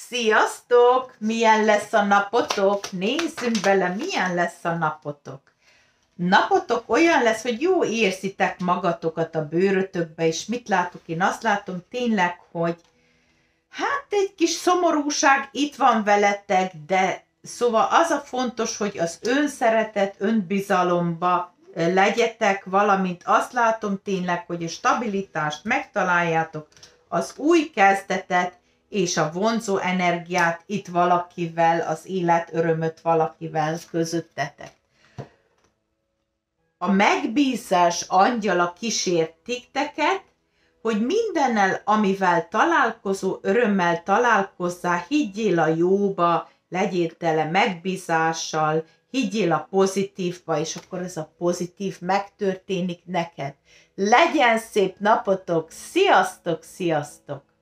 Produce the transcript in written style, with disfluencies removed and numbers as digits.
Sziasztok! Milyen lesz a napotok? Nézzünk bele, milyen lesz a napotok. Napotok olyan lesz, hogy jó érzitek magatokat a bőrötökbe, és mit látok? Én azt látom tényleg, hogy hát egy kis szomorúság itt van veletek, de szóval az a fontos, hogy az önszeretet, önbizalomba legyetek, valamint azt látom tényleg, hogy a stabilitást megtaláljátok, az új kezdetet, és a vonzó energiát itt valakivel, az élet örömöt valakivel közöttetek. A megbízás angyala kísért titeket, hogy mindennel, amivel találkozó, örömmel találkozzál, higgyél a jóba, legyél tele megbízással, higgyél a pozitívba, és akkor ez a pozitív megtörténik neked. Legyen szép napotok, sziasztok, sziasztok!